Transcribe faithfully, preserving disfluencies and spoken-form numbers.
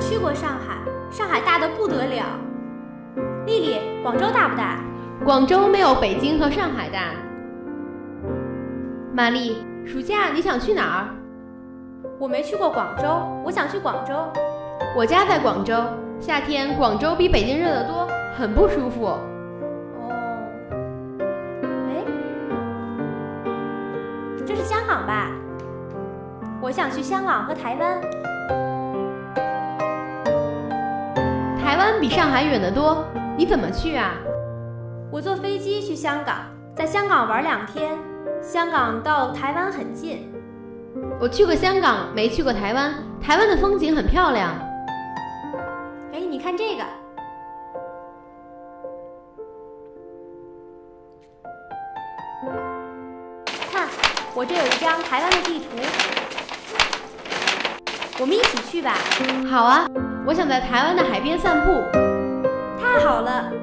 去过上海，上海大得不得了。丽丽，广州大不大？ 广州没有北京和上海大。玛丽，暑假你想去哪儿？ 我没去过广州，我想去广州。 我家在广州，夏天广州比北京热得多，很不舒服。 哦，哎，这是香港吧？我想去香港和台湾。 台湾比上海远得多，你怎么去啊？ 我坐飞机去香港，在香港玩两天。香港到台湾很近。 我去过香港，没去过台湾。台湾的风景很漂亮。 哎，你看这个。看，我这有一张台湾的地图。我们一起去吧。 好啊，我想在台湾的海边散步。 太好了，